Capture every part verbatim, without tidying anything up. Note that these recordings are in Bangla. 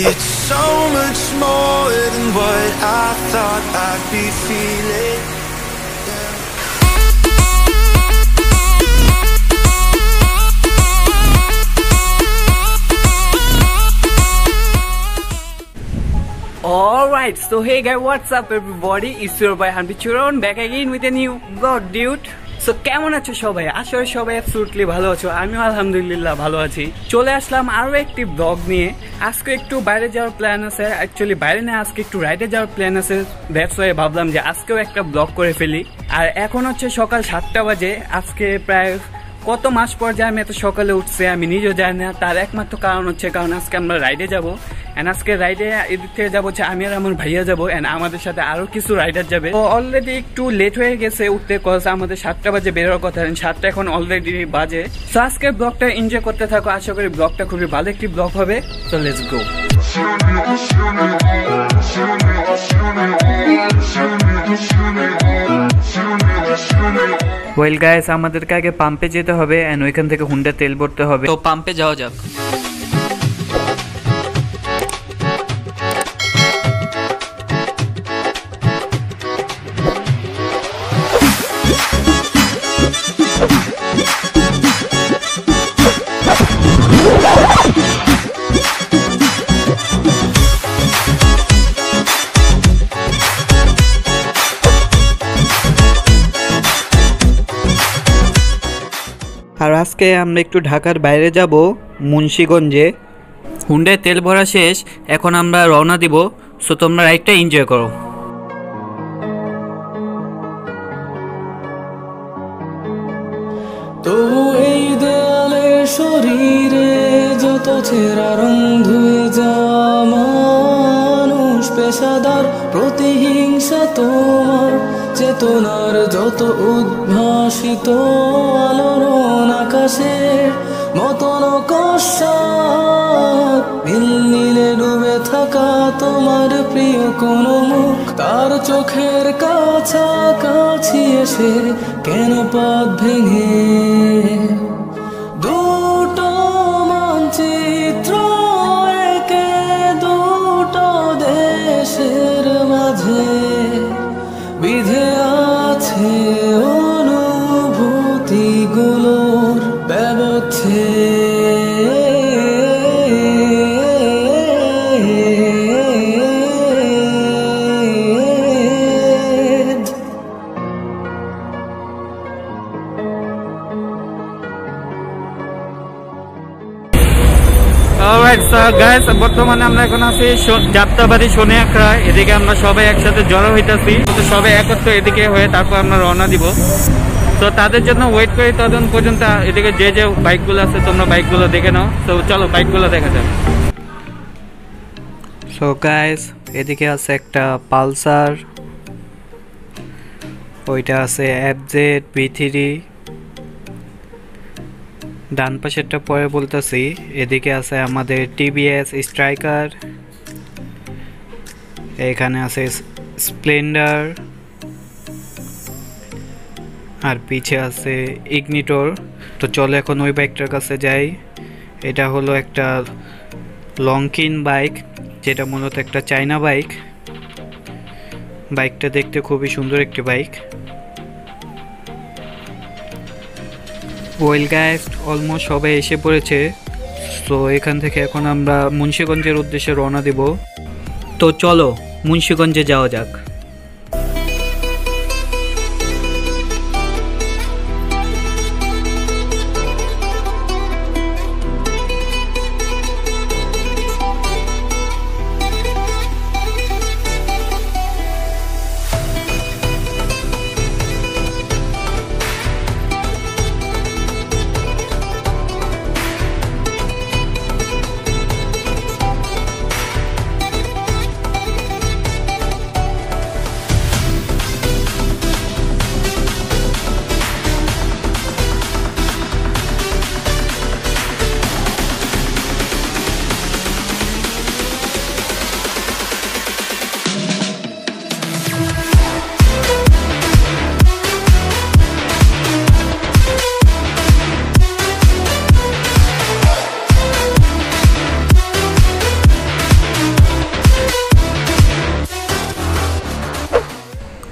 It's so much more than what I thought I'd be feeling. Alright, so hey guys, what's up everybody? It's your boy Hanbi Churon back again with a new vlog, dude. So কেমন আছো সবাই? আসলে সবাই অ্যাবসলিউটলি ভালো আছো। আমিও আলহামদুলিল্লাহ ভালো আছি। চলে আসলাম আরো একটি ব্লগ নিয়ে। আজকে একটু বাইরে যাওয়ার প্ল্যান আছে। অ্যাকচুয়ালি বাইরে না, আজকে একটু রাইডে যাওয়ার প্ল্যান আছে। দ্যাটস ওয়াই ভাবলাম যে আজকেও একটা ব্লগ করে ফেলি। আর এখন হচ্ছে সকাল সাতটা বাজে। আজকে প্রায় কত মাস পর যে আমি এত সকালে উঠছে আমি নিজেও জানি না। তার একমাত্র কারণ হচ্ছে কারণ আজকে আমরা রাইডে যাবো। এন্ড আজকে রাইডে এদিক থেকে যাবো হচ্ছে আমি আর আমার ভাইয়া যাবো, এন্ড আমাদের সাথে আরো কিছু রাইডার যাবে। তো অলরেডি একটু লেট হয়ে গেছে উঠতে, কজ আমাদের সাতটা বাজে বেরোর কথা, সাতটা এখন অলরেডি বাজে। তো আজকের ব্লগটা এনজয় করতে থাকো, আশা করি ব্লগটা খুবই ভালো একটি ব্লগ হবে। তো লেটস গো। ওয়েল গাইস, আমাদেরকে আগে পাম্পে যেতে হবে এন্ড ওইখান থেকে হুন্ডা তেল ভরতে হবে। তো পাম্পে যাওয়া যাক। আর আজকে আমরা একটু ঢাকার বাইরে যাব, মুন্সিগঞ্জে। হুন্ডায় তেল ভরা শেষ, এখন আমরা রওনা দিব। সো তোমরা রাইডটা এনজয় করো। তো এই দেয়ালে শরীরে যত ছেঁড়া রং ধুয়ে যাওয়া মানুষ, পেশাদার প্রতিহিংসা তোমার চেতনার যত উদ্ভাসিত আলোড়ন আকাশের মতন কষাক, নীল নীলে ডুবে থাকা তোমার প্রিয় কোন মুখ, তার চোখের কাছাকাছি এসে কেন পথ ভেঙে দুটো মানচিত্র একে দুটো দেশের মাঝে বিধে আছে অনুভূতিগুলোর ব্যবচ্ছেদ। অলরাইট সো গাইস, বর্তমানে আমরা এখন আছি যাত্রাবাড়ি সোনিয়াখড়া। এদিকে আমরা সবাই একসাথে জড়ো হইতাছি, সবাই একত্র এদিকে হয়ে তারপর আমরা রওনা দিব। তো তাদের জন্য ওয়েট করি তখন পর্যন্ত। এদিকে যে যে বাইকগুলো আছে তোমরা বাইকগুলো দেখে নাও। তো চলো বাইকগুলো দেখা যাক। সো গাইস, এদিকে আছে একটা পালসার, ওইটা আছে এফজেড ভি থ্রি, ডান পাশেরটা পরে বলতেছি। এদিকে আছে আমাদের টিভিএস স্ট্রাইকার, এখানে আছে স্প্লেন্ডার, আর পিছে আছে ইগনিটর। তো চলো এখন ওই বাইকটার কাছে যাই। এটা হলো একটা লংকিন বাইক, যেটা মূলত একটা চায়না বাইক। বাইকটা দেখতে খুবই সুন্দর একটি বাইক। ওয়েল গাইস, অলমোস্ট সবাই এসে পড়েছে। তো এখান থেকে এখন আমরা মুন্সিগঞ্জের উদ্দেশ্যে রওনা দেব। তো চলো মুন্সিগঞ্জে যাওয়া যাক।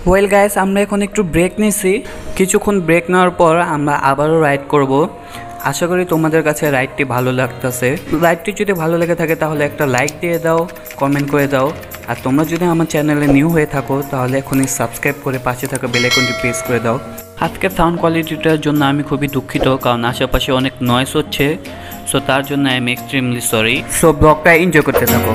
ওয়েল গাইস, আমরা এখন একটু ব্রেক নিছি। কিছুক্ষণ ব্রেক নেওয়ার পর আমরা আবারও রাইড করব। আশা করি তোমাদের কাছে রাইডটি ভালো লাগতেছে। রাইডটি যদি ভালো লেগে থাকে তাহলে একটা লাইক দিয়ে দাও, কমেন্ট করে দাও। আর তোমরা যদি আমার চ্যানেলে নিউ হয়ে থাকো তাহলে এখনই সাবস্ক্রাইব করে পাশে থাকা বেল আইকনটি প্রেস করে দাও। আজকের সাউন্ড কোয়ালিটিটার জন্য আমি খুবই দুঃখিত, কারণ আশেপাশে অনেক নয়েজ হচ্ছে। সো তার জন্য I am extremely sorry. So ব্লগটা এনজয় করতে থাকো।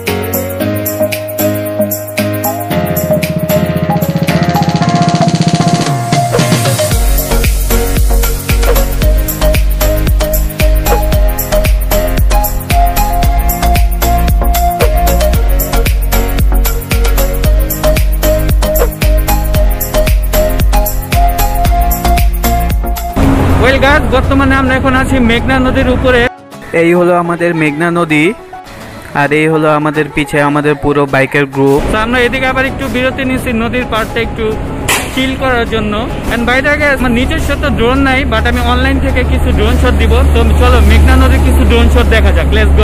বর্তমানে আমরা এখন আছি মেঘনা নদীর উপরে। এই হলো আমাদের মেঘনা নদী, আর এই হলো আমাদের পিছে আমাদের পুরো বাইকের গ্রুপ। তো আমরা এদিকে আবার একটু বিরতি নিচ্ছি নদীর পাড়টা একটু চিল করার জন্য। এন্ড বাই দ্য ওয়ে, আমার নিজস্ব তো ড্রোন নাই, বাট আমি অনলাইন থেকে কিছু ড্রোন শট দিব। তো চলো মেঘনা নদীর কিছু ড্রোন শট দেখা যাক। Let's go.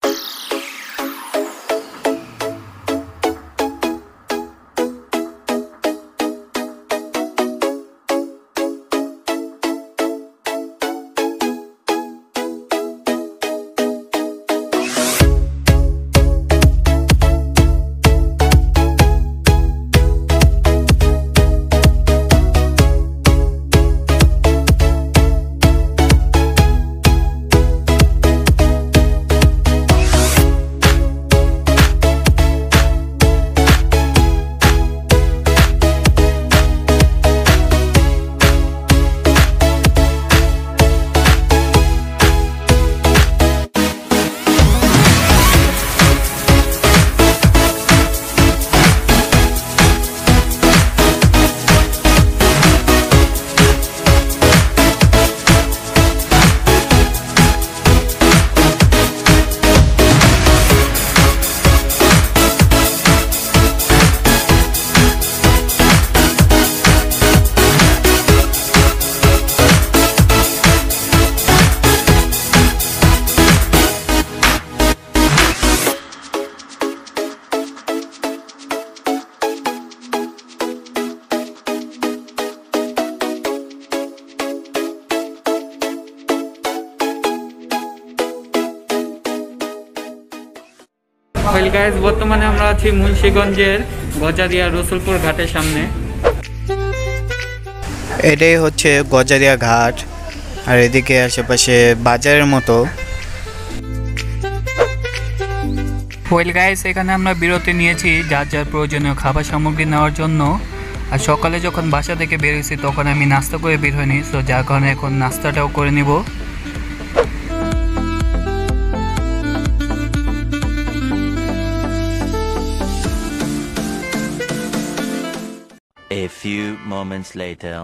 ওয়েল গাইস, বর্তমানে আমরা আছি মুন্সিগঞ্জের গজারিয়া রসুলপুর ঘাটের সামনে। এটাই হচ্ছে গজারিয়া ঘাট, আর এদিকে আশেপাশে বাজারের মতো। ওয়েল গাইস, এখানে আমরা বিরতি নিয়েছি যার যার প্রয়োজনীয় খাবার সামগ্রী নেওয়ার জন্য। আর সকালে যখন বাসা থেকে বেরিয়েছি তখন আমি নাস্তা করে বের হইনি, সো যার কারণে এখন নাস্তাটাও করে নিব। A few moments later.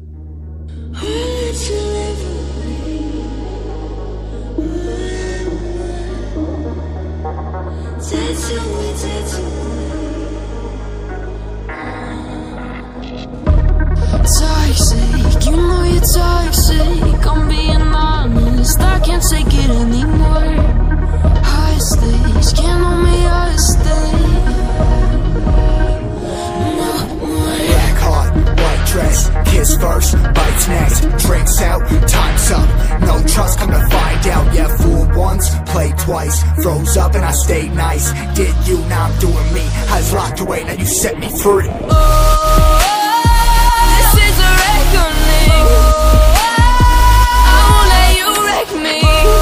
Toxic, you know you're toxic. I'm being honest, I can't take it anymore. High stakes, can't hold me hostage. Dress, kiss first, bites next, drinks out, time's up, no trust, come to find out, yeah, fool once, play twice, froze up and I stayed nice, did you, now I'm doing me, I was locked away, now you set me free. Oh, this is a reckoning, I won't let you wreck me,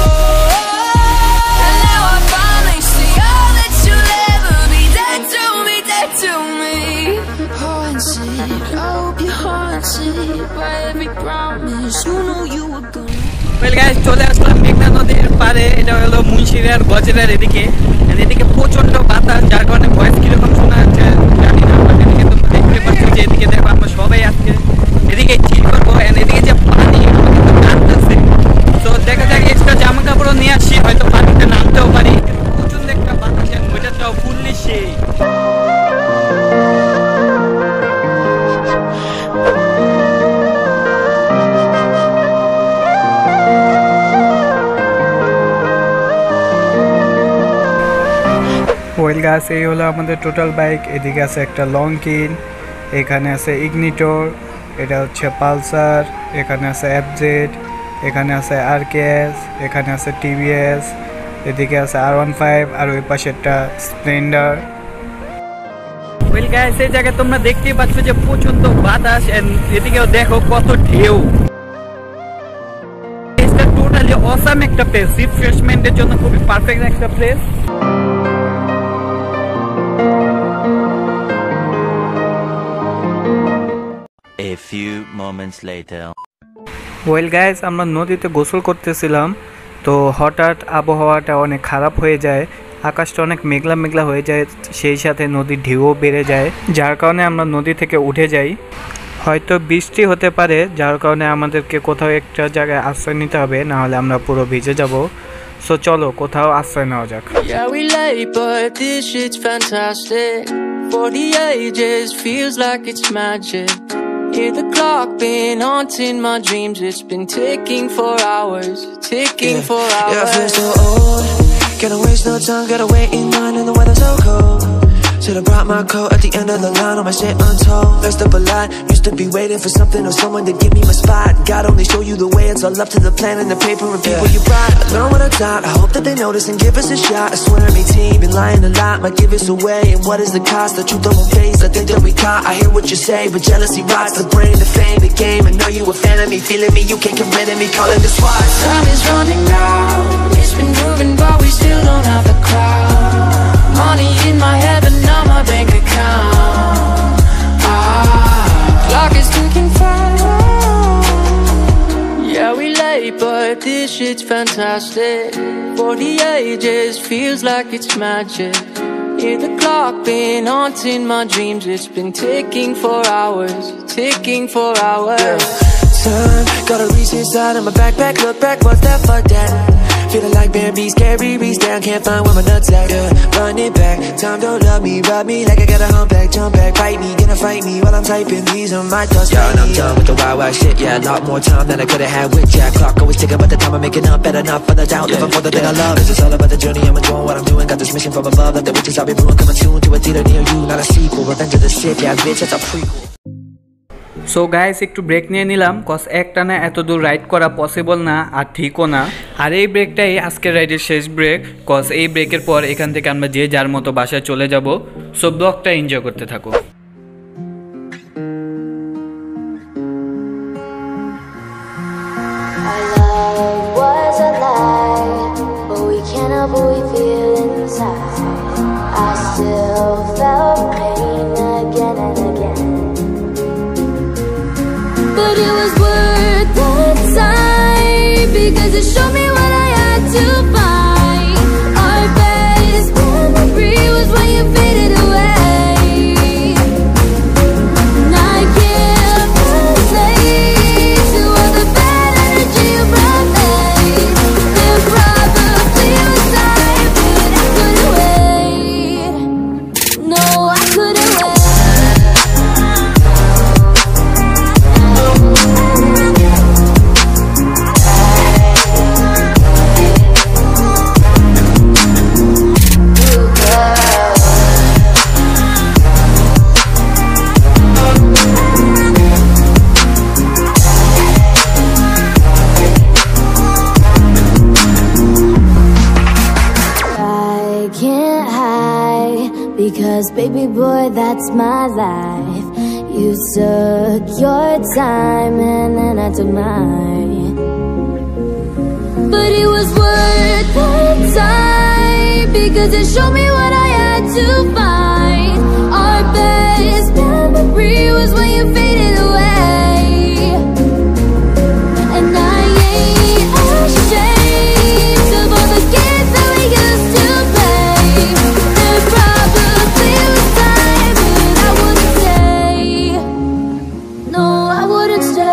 and now I finally see all that you'll ever be, dead to me, dead to me. Haunted, I hope you're haunted by every promise you know you were gonna. Well guys, চলে আসলাম মেঘনা নদীর পাড়ে। এটা হলো মুন্সিগঞ্জ গজারিয়ার এদিকে। এদিকে প্রচন্ড বাতাস, যার কারণে ভয়েস কিরকম শোনা যাচ্ছে জানি না, বাট এদিকে তোমরা দেখতে পাচ্ছ যে এদিকে দেখো আমরা সবাই আজকে এদিকে চিল করবো। এদিকে যে পানি নামতেছে, তো দেখা যাক এক্সট্রা জামা কাপড়ও নিয়ে আসছি, হয়তো পানিতে নামতেও পারি। প্রচন্ড একটা বাতাস, ওইটাও ফুললি সেই। ওয়েল গাছ, এই হলো আমাদের টোটাল বাইক। এদিকে আছে একটা লং কিন, এখানে আছে ইগনিটর, এটা হচ্ছে পালসার, এখানে আছে এফজেড, এখানে আছে আরকেএস, এখানে আছে টিভিএস, এদিকে আছে আর ওয়ান ফাইভ, আর ওই পাশে একটা স্প্লেন্ডার। ওয়েল গাইস, এই জায়গায় তোমরা দেখতেই পাচ্ছ যে প্রচন্ড বাতাস, এন্ড এদিকেও দেখো কত ঢেউ। এটা টোটালি অসাম একটা প্লেস, রিফ্রেশমেন্টের জন্য খুবই পারফেক্ট একটা place. A few moments later. Well guys, আমরা নদীতে গোসল করতেছিলাম, তো হঠাৎ আবহাওয়াটা অনেক খারাপ হয়ে যায়, আকাশটা অনেক মেঘলা মেঘলা হয়ে যায়, সেই সাথে নদীর ঢেউও বেড়ে যায়, যার কারণে আমরা নদী থেকে উঠে যাই। হয়তো বৃষ্টি হতে পারে, যার কারণে আমাদেরকে কোথাও একটা জায়গায় আশ্রয় নিতে হবে, না হলে আমরা পুরো ভিজে যাব। সো চলো কোথাও আশ্রয় নেওয়া যাক। Yeah, we late, but this shit's fantastic. For the ages, feels like it's magic. Hear the clock been haunting my dreams. It's been ticking for hours, ticking yeah. for hours. Yeah, I feel so old. Gotta waste no time, gotta wait in line, and the weather's so cold. Should've brought my coat at the end of the line, on my shit untold. Messed up a lot, used to be waiting for something or someone to give me my spot. God only show you the way, it's all up to the plan and the paper and people yeah. you brought. I learn what I taught, I hope that they notice and give us a shot. I swear every team been lying a lot, might give us away. And what is the cost? The truth I won't face, I think that we caught. I hear what you say, but jealousy rides the brain, the fame, the game. I know you a fan of me, feeling me, you can't get rid of me, calling the SWAT. Time is running out, it's been moving but we still don't have the crowd. Money in my head but not my bank account. Ah, clock is ticking fast. Yeah, we late, but this shit's fantastic. For the ages, feels like it's magic. Hear the clock been haunting my dreams. It's been ticking for hours, ticking for hours. Time, gotta reach inside of my backpack. Look back, what's that, fuck that. Feeling like bear beast, scary beast down, can't find where my nuts at, yeah. Running back, time don't love me, rub me like I got a humpback, jump back, bite me, gonna fight me while I'm typing these on my thoughts. Yo, and I'm done with the wild wild shit, yeah, a lot more time than I could've had with Jack. Clock always ticking, but the time I'm making up, better not for the doubt, yeah, living for the yeah. thing I love. It's just all about the journey, I'm enjoying what I'm doing, got this mission from above, like the witches I'll be brewing, coming soon to a theater near you, not a sequel, Revenge of the Sith, yeah, bitch, that's a prequel. So guys, একটু ব্রেক নিয়ে নিলাম, কজ একটানা এত দূর রাইড করা পসিবল না আর ঠিকও না। আর এই ব্রেকটাই আজকের রাইডের শেষ ব্রেক, কজ এই ব্রেকের পর এখান থেকে আমরা যে যার মতো বাসায় চলে যাব। সো ব্লগটা এনজয় করতে থাকো। But it was worth the time, because it showed me what I had to find. Our best memory was when you faded away, and I can't relate to all the bad energy you brought me. There probably was time, but I couldn't wait. No, I couldn't wait. Because baby boy, that's my life. You took your time and then I took mine. But it was worth the time, because it showed me what I had to find. Our best memory was when you faded away, and I ain't ashamed of all the games that we used to play. There probably was time, but I wouldn't stay. No, I wouldn't stay.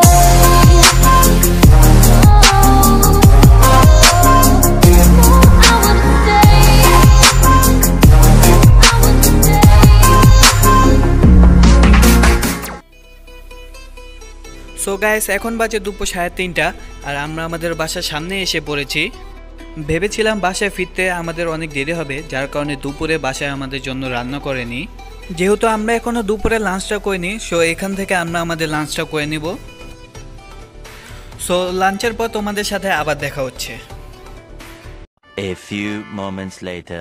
So guys, এখন বাজে দুপুর সাড়ে তিনটা আর আমরা আমাদের বাসার সামনে এসে পড়েছি। ভেবেছিলাম বাসায় ফিরতে আমাদের অনেক দেরি হবে, যার কারণে দুপুরে বাসায় আমাদের জন্য রান্না করেনি। যেহেতু আমরা এখনো দুপুরে লাঞ্চটা করিনি, সো এখান থেকে আমরা আমাদের লাঞ্চটা করে নিব। সো লাঞ্চের পর তোমাদের সাথে আবার দেখা হচ্ছে। A few moments later.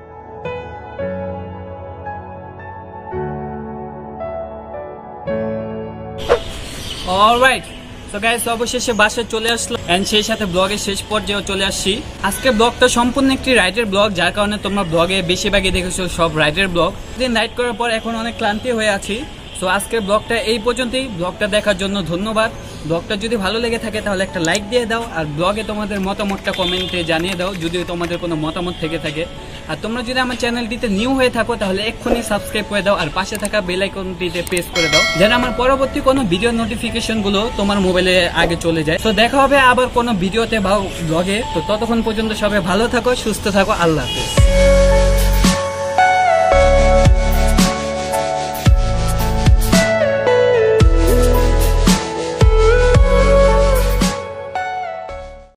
Alright, so guys অবশেষে বাসায় চলে আসলাম এন্ড সেই সাথে ব্লগের শেষ পর্যায়ে চলে আসছি। আজকে ব্লগটা সম্পূর্ণ একটি রাইডের ব্লগ, যার কারণে তোমরা ব্লগে বেশিরভাগই দেখেছো সব রাইডের ব্লগ। দিন রাইড করার পর এখন অনেক ক্লান্তি হয়ে আছি। সো আজকের ব্লগটা এই পর্যন্তই। ব্লগটা দেখার জন্য ধন্যবাদ। ব্লগটা যদি ভালো লেগে থাকে তাহলে একটা লাইক দিয়ে দাও, আর ব্লগে তোমাদের মতামতটা কমেন্টে জানিয়ে দাও যদি তোমাদের কোনো মতামত থেকে থাকে। আর তোমরা যদি আমার চ্যানেলটিতে নিউ হয়ে থাকো তাহলে এক্ষুনি সাবস্ক্রাইব করে দাও, আর পাশে থাকা বেল আইকনটিতে প্রেস করে দাও, যেন আমার পরবর্তী কোনো ভিডিও নোটিফিকেশন গুলো তোমার মোবাইলে আগে চলে যায়। তো দেখা হবে আবার কোনো ভিডিওতে বা ব্লগে। তো ততক্ষণ পর্যন্ত সবাই ভালো থাকো, সুস্থ থাকো, আল্লাহ হাফেজ।